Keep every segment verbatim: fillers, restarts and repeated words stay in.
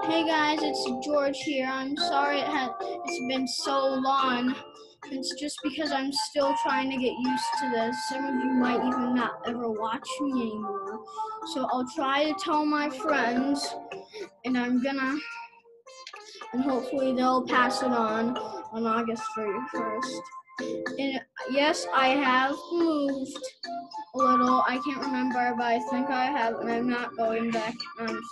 Hey guys, it's George here. I'm sorry it had it's been so long. It's just because I'm still trying to get used to this. Some of you might even not ever watch me anymore. So I'll try to tell my friends, and I'm gonna, and hopefully they'll pass it on on August thirty-first. And yes, I have moved a little. I can't remember, but I think I have, and I'm not going back. I'm sorry.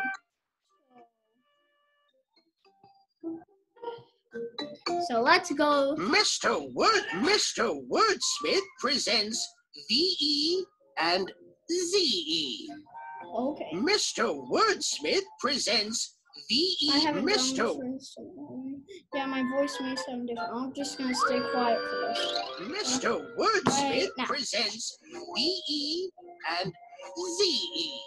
So let's go. Mister Word, Mister Wordsmith presents V E and Z E. Okay. Mister Wordsmith presents V E. I haven't Mister done this for so long. Yeah, my voice may sound different. I'm just gonna stay quiet for this. Mister Wordsmith Right now. presents V E and Z E.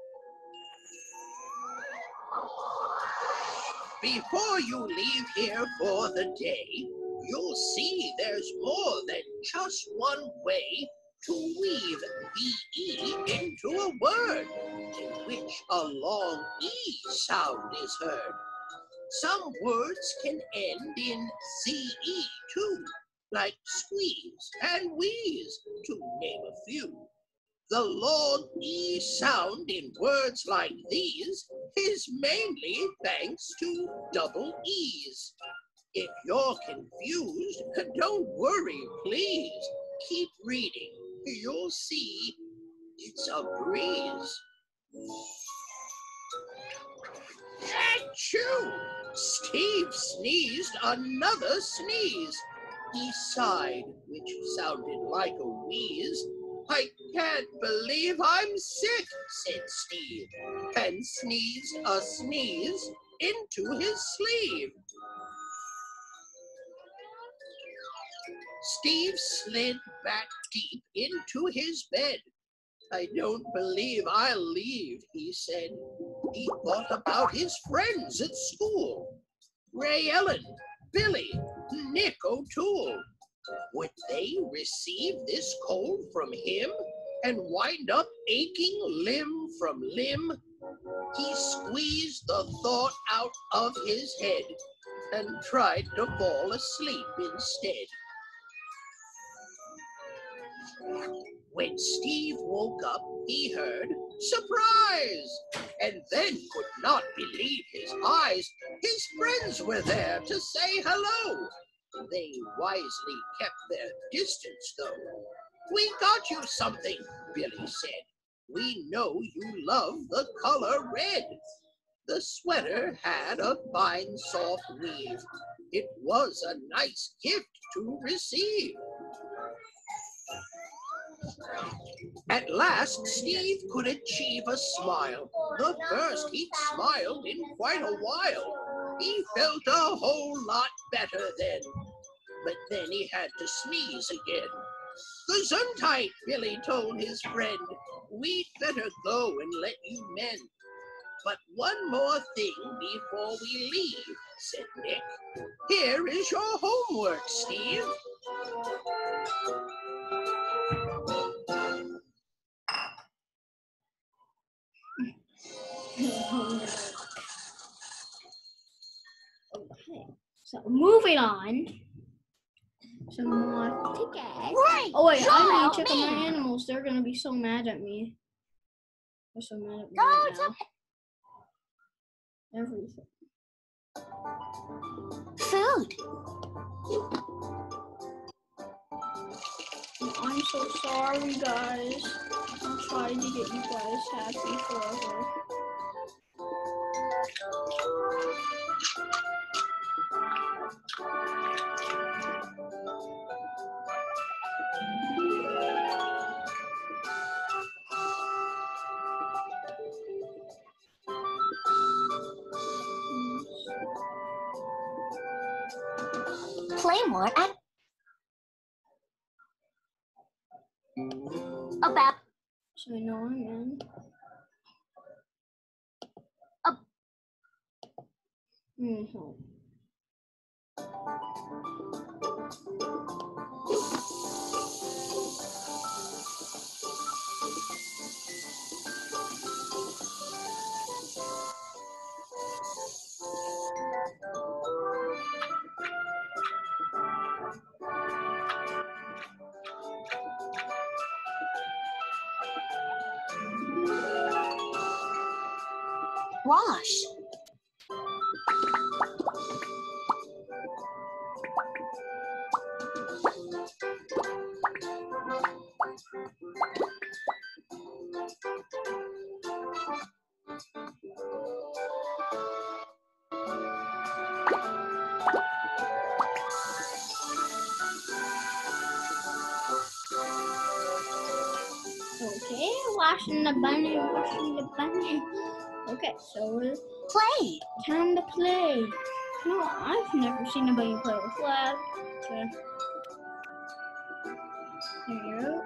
Before you leave here for the day, you'll see there's more than just one way to weave V E into a word in which a long E sound is heard. Some words can end in Z E too, like squeeze and wheeze, to name a few. The long E sound in words like these is mainly thanks to double E's. If you're confused, don't worry, please. Keep reading. You'll see it's a breeze. Achoo! Steve sneezed another sneeze. He sighed, which sounded like a wheeze. I can't believe I'm sick, said Steve, and sneezed a sneeze into his sleeve. Steve slid back deep into his bed. I don't believe I'll leave, he said. He thought about his friends at school. Ray Ellen, Billy, Nick O'Toole. Would they receive this cold from him and wind up aching limb from limb? He squeezed the thought out of his head and tried to fall asleep instead. When Steve woke up, he heard, "Surprise!" and then could not believe his eyes. His friends were there to say hello. They wisely kept their distance, though. "We got you something," Billy said. "We know you love the color red." The sweater had a fine, soft weave. It was a nice gift to receive. At last, Steve could achieve a smile. The first he'd smiled in quite a while. He felt a whole lot better then. But then he had to sneeze again. "Gesundheit," Billy told his friend. "We'd better go and let you mend." "But one more thing before we leave," said Nick. "Here is your homework, Steve." Okay, so moving on. Some more tickets. Great! Oh wait, I Shout need out to check on me. my animals. They're gonna be so mad at me. They're so mad at me Go right to now. Everything. food. I'm so sorry, guys. I'm trying to get you guys happy forever. Play more and about So I know I'm in. Up. Mm-hmm. Wash. Okay, washing the bunny, washing the bunny. Okay, so we're Play. time to play. No, I've never seen a bunny play with flag. Okay. There you go.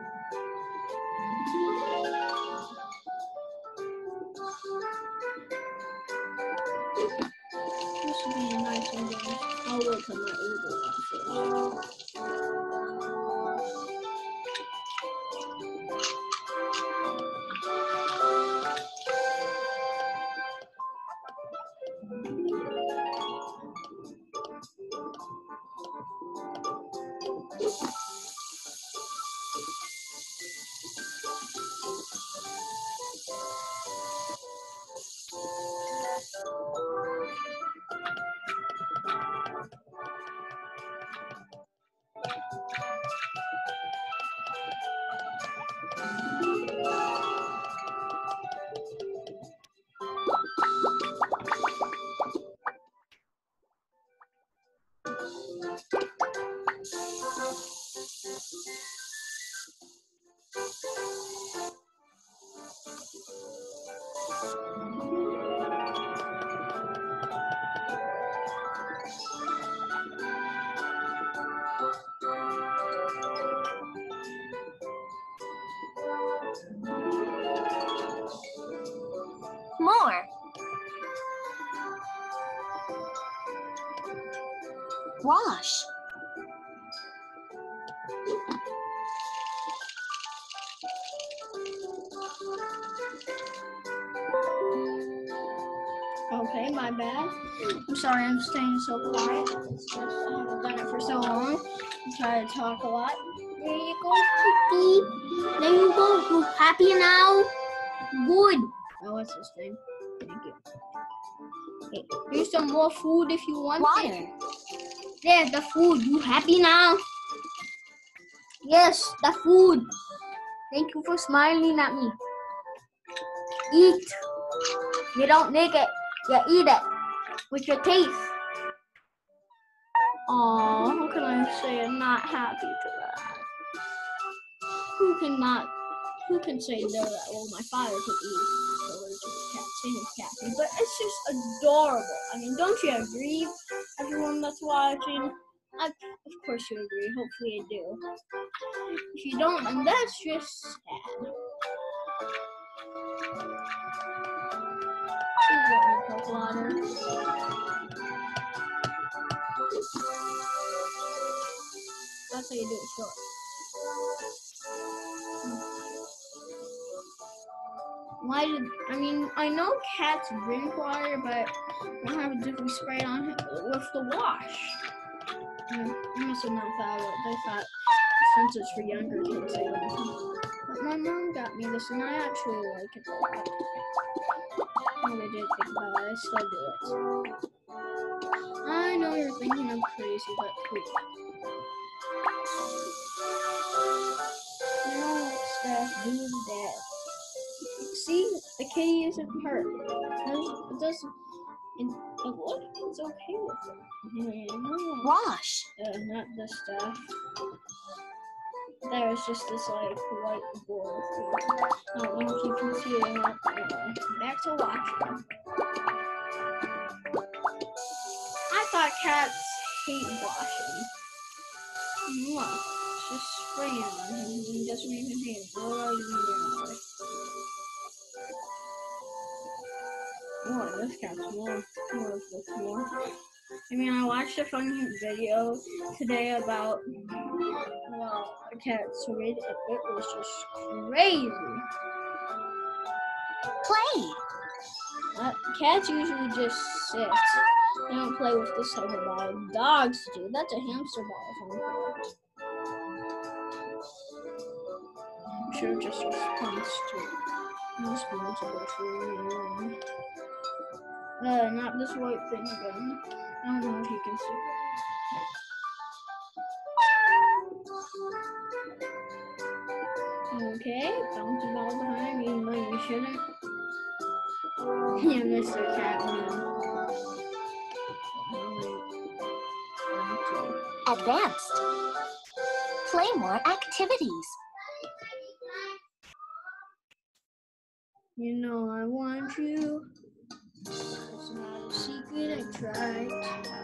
This should be a nice one. I'll work on my order first. More. Wash. Okay, my bad. I'm sorry I'm staying so quiet. It's just I haven't done it for so long. I try to talk a lot. There you go, Kitty. There you go. You happy now? Good. Oh, what's this thing? Thank you. Okay, here's some more food if you want Water. it. There's the food. You happy now? Yes, the food. Thank you for smiling at me. Eat. You don't lick it. You eat it with your teeth. Aw, how can I say I'm not happy to that? Who can not? Who can say no that? Well, my father could eat the allergic cat, same with cat, but it's just adorable. I mean, don't you agree, everyone that's watching? I, of course you agree. Hopefully you do. If you don't, then that's just sad. Please let me cook water. That's how you do it short. Why did, I mean, I know cats drink water, but what happens if we spray it on with the wash? I, I must have not thought of it. They thought since it's for younger kids, they wouldn't. But my mom got me this, and I actually like it. I really did think about it. I still do it. I know you're thinking I'm crazy, but please. No, Steph, do that. See, the kitty isn't hurt. It doesn't. It, it look, it's okay with it. Yeah, no. Wash. Uh, not this stuff. There's just this like white board thing. I don't know if you can see it or not. Anyway, back to watching. I thought cats hate washing. Look, just spraying on him. He doesn't even hate it. Oh, you mean oh, this cat's more. More of this more. I mean, I watched a funny video today about, well, a cat, so it, it was just crazy. Play. Uh, cats usually just sit. They don't play with this type of ball. Dogs do. That's a hamster ball, if I'm correct. I'm sure it just responds to responsible for you. Uh, not this white thing again. I don't know if you can see. Okay, bounce the ball behind me, even though you shouldn't. Yeah, Mister Catman. Advanced. Play more activities. You know I want you. It's not a secret, I tried.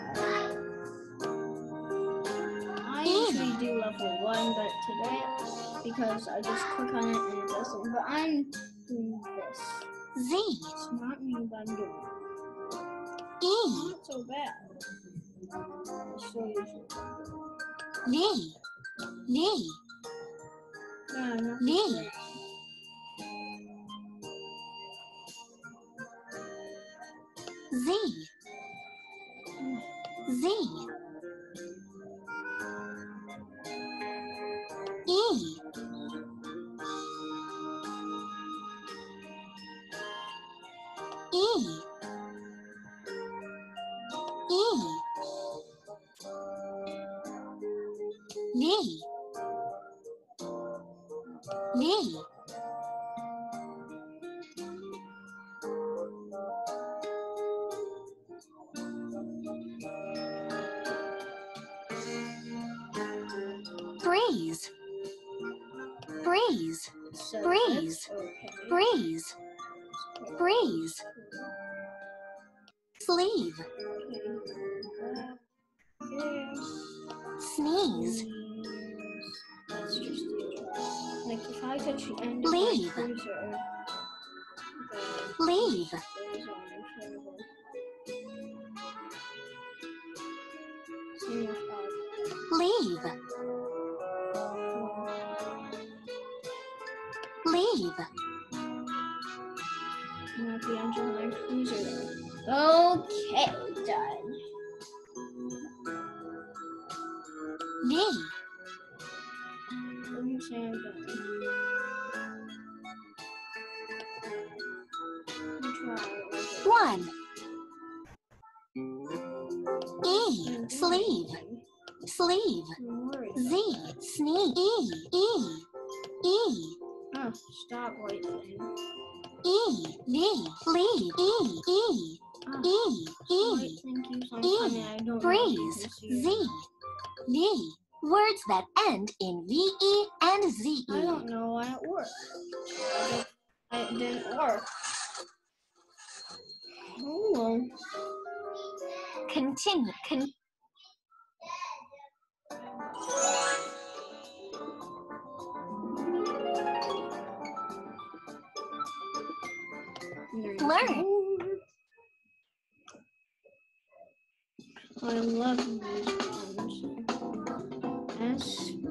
I usually do level one, but today, because I just click on it and it doesn't. But I'm doing this. Z. It's not me, but I'm doing it. E. Not so bad. It's so usual. V. V. Yeah, not V. Z. Z. E. E. E. V. V. Breeze. Breeze. So Breeze. that's okay. Breeze. Breeze. Sleeve. Okay. Sneeze. That's just like if I touch the end of Leave. my cursor, the Leave. goes on forever. Same with up. Leave. Leave. And at the end of my cruiser there. Okay, done. V. Let me say I'm done. Let me try. One. E. Sleeve. Sleeve. Don't worry. Z. Sneeze. E. E. E. Oh, stop white thing. E. V. Leave. E. E. Oh, E. E. white thing keeps on E. coming. I don't know if you Breeze. can see it. Z. V. Words that end in V E and Z E. I don't know why it worked. It didn't work. Oh well. Continue. Con There's Learn. more. I love these ones. S P.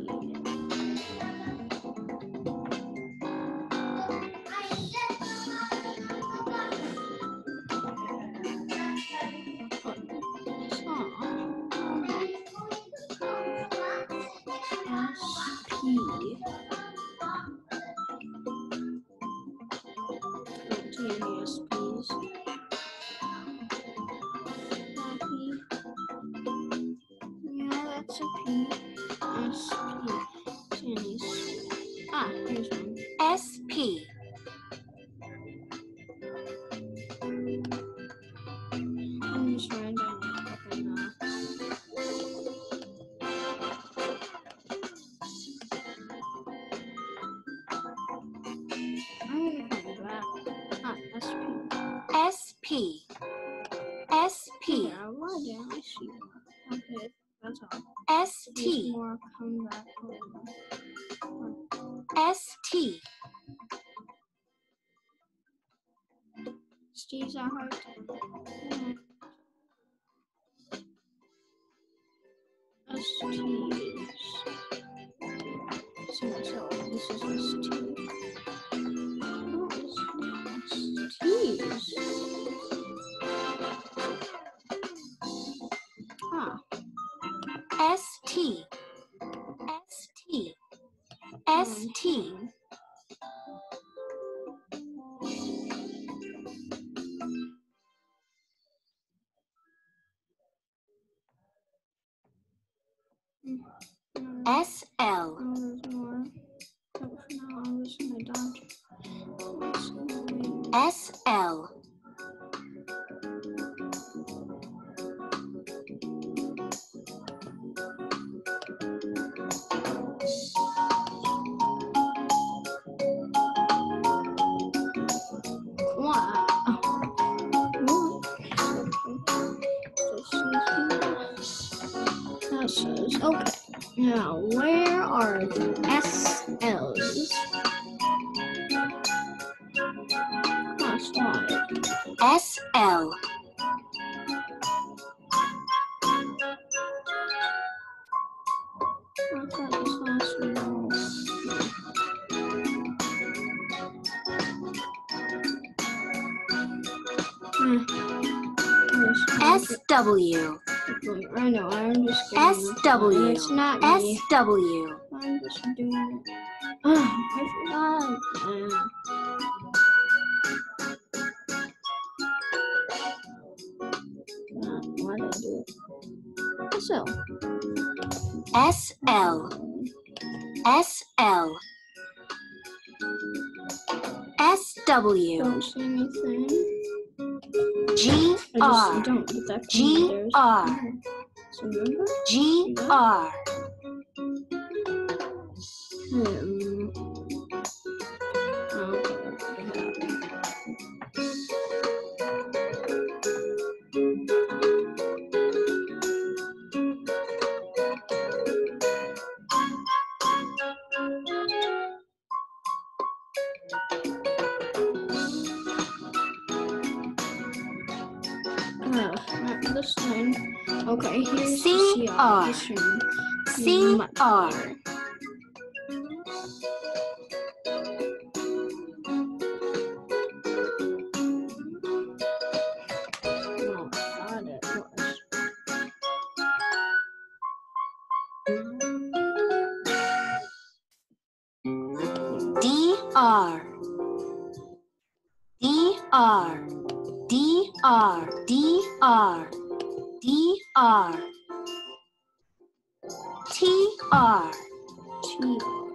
Yeah, that's a P. S P. Tennis. Ah, here's one. S P. I'm just writing down a couple now. I'm gonna come back. Ah, S P. S P. S P. Yeah, why didn't I see that? Okay, that's all. S There's T. more come back over. S T. Steve's a heart. S T's. So, so this is S T. What is S T's? Ah, S T. S T. S T. S L. Oh, there's more. Oh, no, I'm just gonna dodge. S L. Wow. That says, okay. Now, where are the S Ls? Last slide. S L. I thought this last one was- Hmm. S W. I know, I'm just kidding. S W. It's not S me. W. I'm just doing it. Oh, I forgot. Uh, uh, why did I do it? So, S L. S L. S W. don't say anything. G I just R. don't get that. G There's- R. So remember? G R. Hmm. Okay. Uh, not this line. Okay, here's C C R. R. This one. C Much R. better. Oh, God, it was. D R. D R. D R. D R. D R. T R. T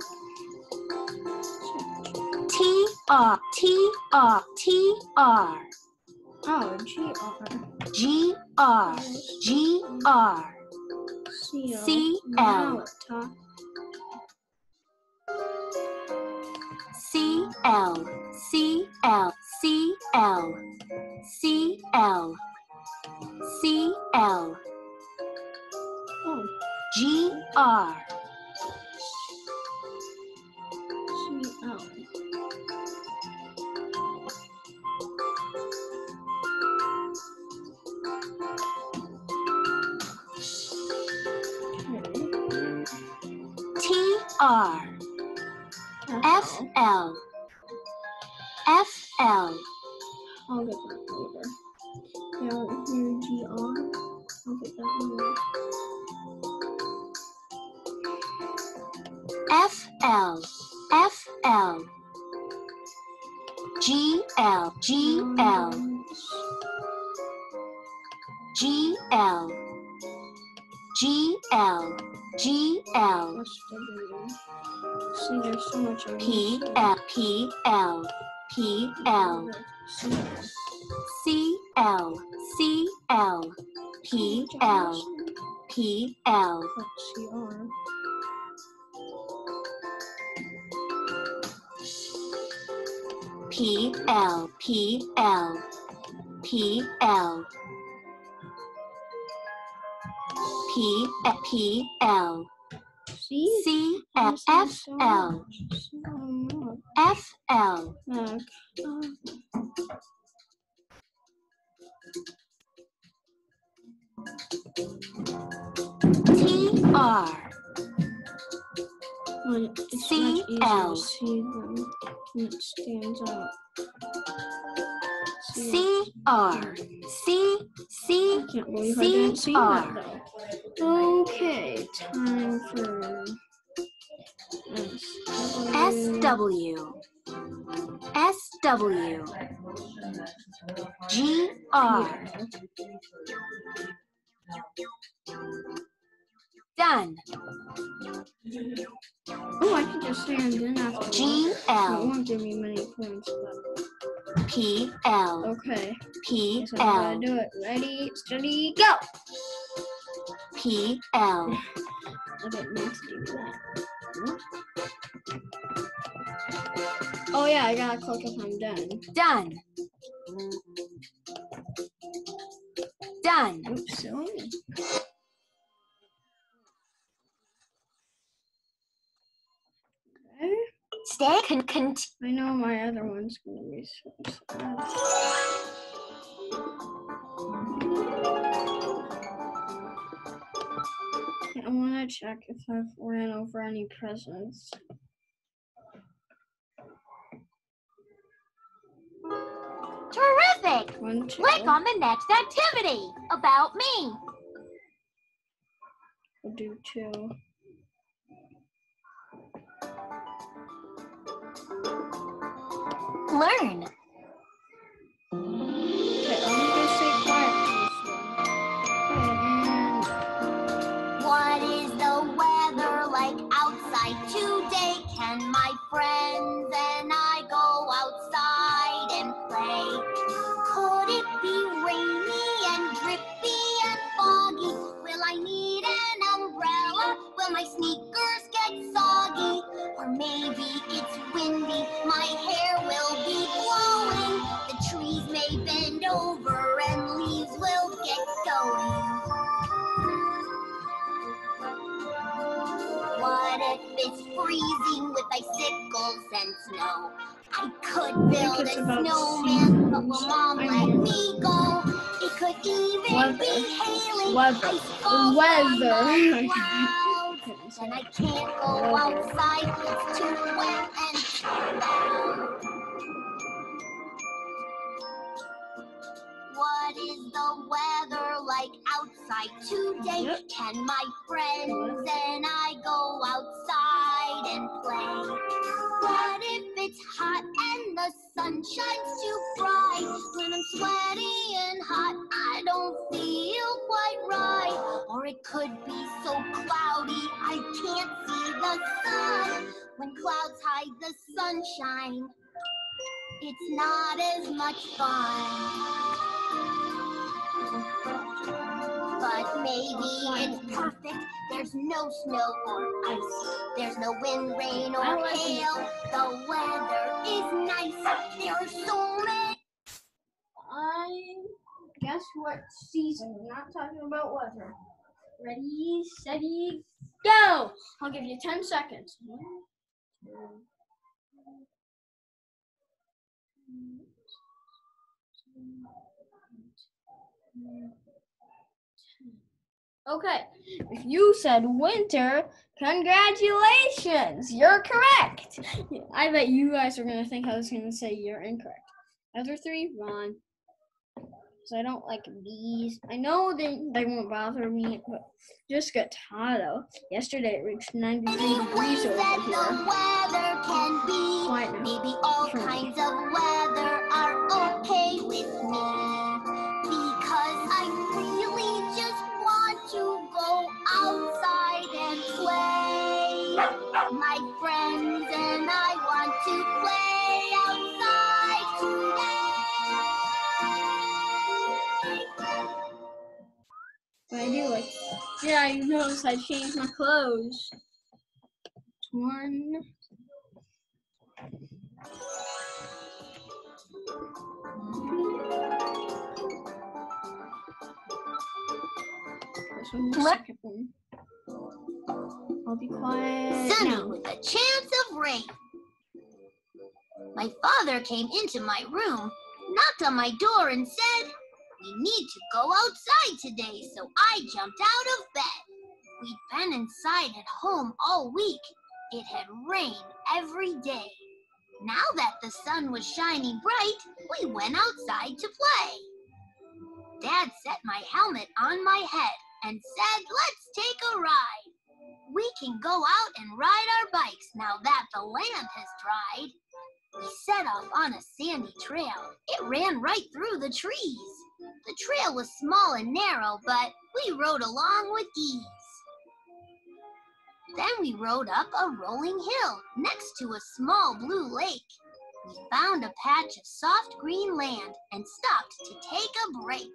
T R. T R. T R. Oh, G R. G R. G R. C L. C Now L. it talk. C L. C L. C L. C L. C L. Oh, G R. C L. T R. F L. F L. I'll get that later. Now here G R. I'll get that later. F L. F L. G L. G L. G L. G L. G L. S W. See, there's so much of P this. L. P L. P L. C L. C L. C L. P L. P L. C R. P L. P L. P L. P P L. See? C I F just have F so L. much, so much. F L. Back. Uh, T R. when it's C much easier L. to see them when it stands out. See C R. C C I can't believe I C didn't see R. that though. Okay, time for S W. S W. G R. Done. Oh, I can just stand in after. G It L. won't give me many points, but P L. okay. P Guess I'm L. gonna do it. Ready, steady, go! P L. I didn't mean to do that. Oh yeah, I gotta click if I'm done. Done. Done. Oops, sorry. Okay. Stay con con I know my other one's gonna be so sad. I wanna check if I've ran over any presents. Terrific. One, two. Click on the next activity. About me. We'll do two. Learn. Okay, I'm gonna stay quiet for this one. And What is the weather like outside today? Can my friends and I go outside and play? Could it be rainy and drippy and foggy? Will I need an umbrella? Will my sneakers get soggy? Or maybe it's windy, my hair will be blowing. The trees may bend over and leaves will get going. What if it's freezing with icicles and snow? I could build it's a about snowman, but will seasons. Mom I let know. me go? It could even Weather. be hailing. Weather. Ice falls Weather. on the clouds. Couldn't say And I it. can't go Weather. outside, it's too wet and too loud. What is the weather like outside today? Yep. Can my friends and I go outside and play? What if it's hot and the sun shines too bright? When I'm sweaty and hot, I don't feel quite right. Or it could be so cloudy, I can't see the sun. When clouds hide the sunshine, it's not as much fun. But maybe it's perfect. There's no snow or ice. There's no wind, rain, or I like hail. The weather is nice. There are so many. I guess what season? We're not talking about weather. Ready, steady, go! I'll give you ten seconds. One, two, okay, if you said winter, congratulations, you're correct. I bet you guys are going to think I was going to say you're incorrect. Other three, Ron. Because I don't like bees. I know they, they won't bother me, but just get hot out. Yesterday it reached ninety-three degrees over that here. the weather can be. Quiet now. Maybe all Sure. kinds of weather are okay with me. Because I really just want to go outside and play. My friends and I want to play outside today. But I do like, yeah, you notice I changed my clothes. One. This one's the What? second one. I'll be quiet Sunny now. with a chance of rain. My father came into my room, knocked on my door and said, "We need to go outside today," so I jumped out of bed. We'd been inside at home all week. It had rained every day. Now that the sun was shining bright, we went outside to play. Dad set my helmet on my head and said, "Let's take a ride. We can go out and ride our bikes now that the land has dried." We set off on a sandy trail. It ran right through the trees. The trail was small and narrow, but we rode along with ease. Then we rode up a rolling hill next to a small blue lake. We found a patch of soft green land and stopped to take a break.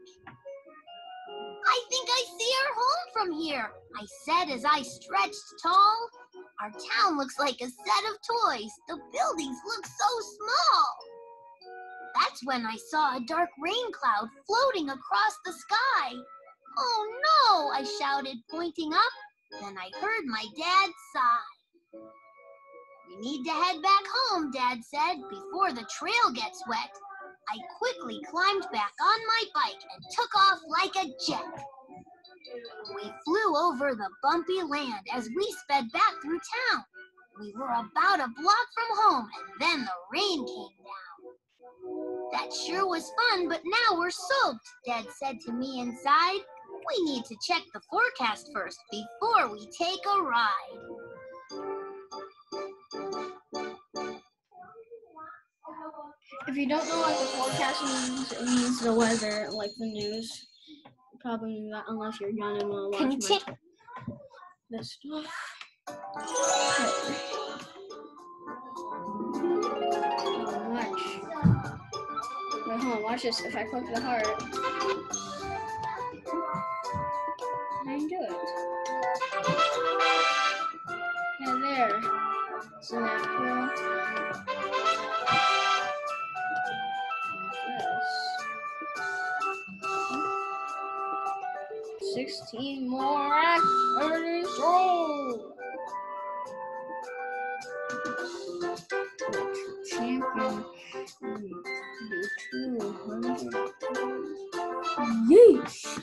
I think I see our home from here, I said as I stretched tall. Our town looks like a set of toys. The buildings look so small. That's when I saw a dark rain cloud floating across the sky. Oh no, I shouted, pointing up. Then I heard my dad sigh. We need to head back home, Dad said, before the trail gets wet. I quickly climbed back on my bike and took off like a jet. We flew over the bumpy land as we sped back through town. We were about a block from home, and then the rain came down. That sure was fun, but now we're soaked, Dad said to me inside. We need to check the forecast first before we take a ride. If you don't know what the forecast means, it means the weather, like the news. Probably knew that unless you're young and want to watch Conti- my this stuff. Watch. Wait, hold on, watch this. If I click the heart, I can do it. Yeah, there. Isn't that cool? Sixteen more activities. Oh! Champion. Be two hundred. Yeesh.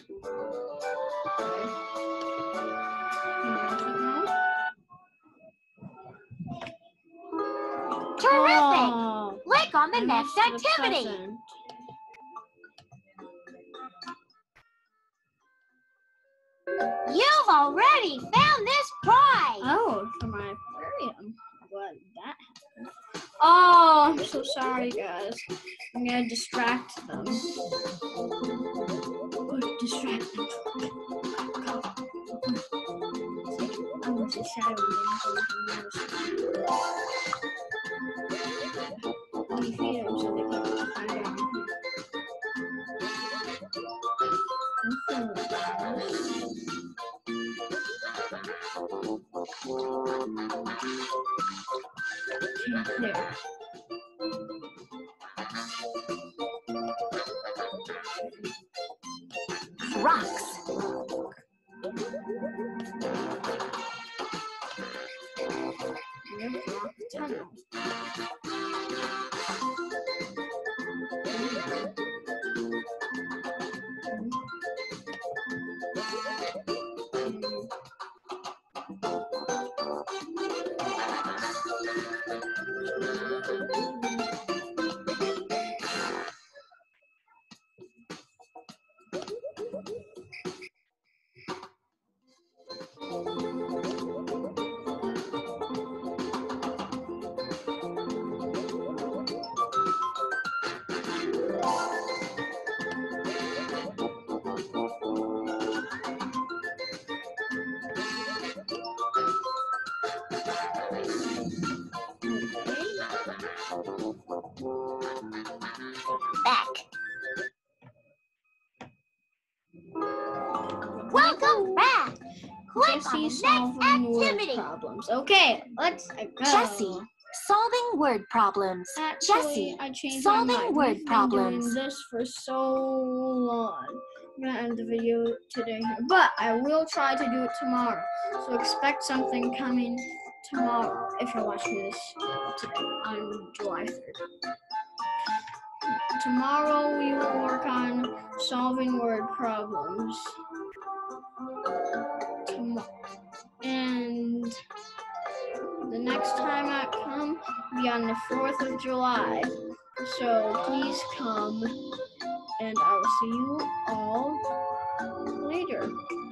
Terrific! Oh, Click on the I next missed the activity. present. You've already found this prize. Oh, for my aquarium. What that happened? Oh, I'm so sorry, guys. I'm gonna distract them. Good, distract them. I'm gonna say shadow them. Let me feed them so they can find out. There. Rocks. Yep, rock tunnel. Back. Welcome back. Click on the Jesse next solving word activity. problems. Okay, let's go. Jesse, solving word problems. Actually, Jesse, I changed solving my mind. word We've problems. been doing this for so long. I'm gonna end the video today, but I will try to do it tomorrow. So expect something coming tomorrow if you're watching this today on July third. Tomorrow we will work on solving word problems. Tomorrow. And the next time I come will be on the fourth of July. So please come, and I will see you all later.